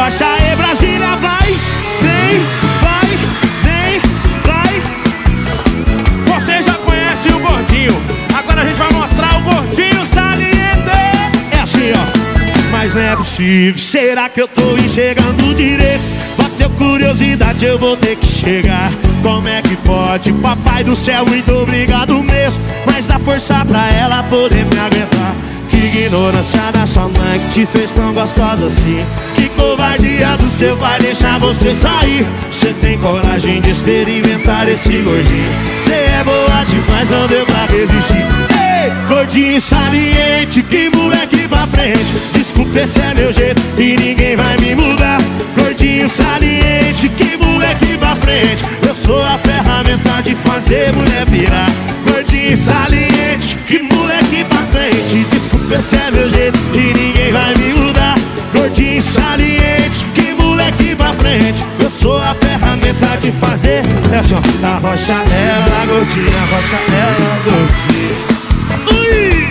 Arrocha aí, Brasília, vai, vem, vai, vem, vai. Você já conhece o gordinho, agora a gente vai mostrar o gordinho saliente. É assim, ó. Mas não é possível, será que eu tô enxergando direito? Bateu curiosidade, eu vou ter que chegar. Como é que pode? Papai do céu, muito obrigado mesmo, mas dá força pra ela poder me aguentar. Que ignorância da sua mãe que te fez tão gostosa assim. Que covardia do seu pai deixar você sair. Você tem coragem de experimentar esse gordinho. Você é boa demais, não deu pra resistir. Ei, gordinho saliente, que moleque pra frente. Desculpa, esse é meu jeito e ninguém vai me mudar. Gordinho saliente, que moleque pra frente. Eu sou a ferramenta de fazer mulher virar. Gordinho saliente, que moleque pra frente. Desculpa, esse é meu jeito e ninguém vai me mudar. Gordinho saliente, que moleque pra frente. Eu sou a ferramenta de fazer. É assim, ó. Arrocha ela, gordinha, arrocha ela, gordinha. Ui!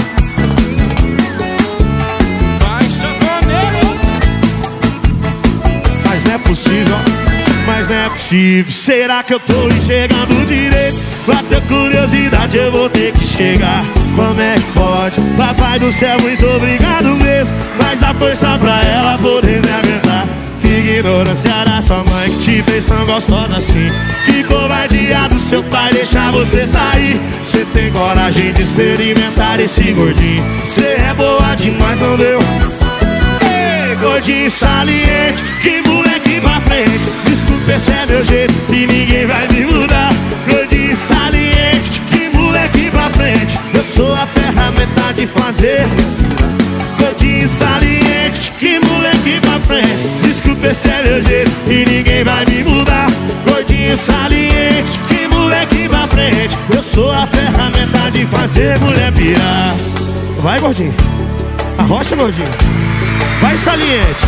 Mas não é possível, mas não é possível. Será que eu tô enxergando direito? Bateu curiosidade, eu vou ter que chegar. Como é que pode? Papai do céu, muito obrigado mesmo, mas dá força pra ela poder me aguentar. Que ignorância da sua mãe que te fez tão gostosa assim. Que covardia do seu pai deixar você sair. Você tem coragem de experimentar esse gordinho. Você é boa demais, não deu? Ei, gordinho saliente, que moleque pra frente. Desculpa, esse é meu jeito e ninguém vai me mudar. Gordinho saliente, que moleque pra frente. Eu sou a ferramenta de fazer. Gordinho saliente, que moleque pra frente. Desculpa, esse é meu jeito e ninguém vai me mudar. Gordinho saliente, que moleque pra frente. Eu sou a ferramenta de fazer mulher pirar. Vai, gordinho, arrocha, gordinho. Vai, saliente.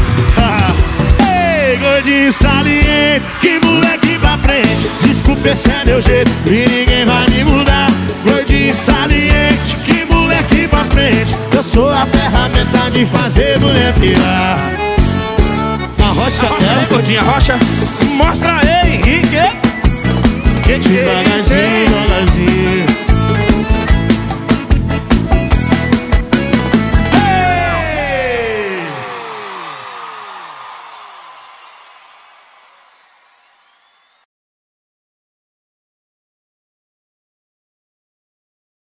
Ei, gordinho saliente, que moleque pra frente. Desculpa, esse é meu jeito e ninguém vai me mudar. Gordinho saliente, que moleque pra frente. Eu sou a ferramenta de fazer mulher pirar. Arrocha ela, gordinha, arrocha. Mostra aí, Henrique. Devagarzinho, devagarzinho.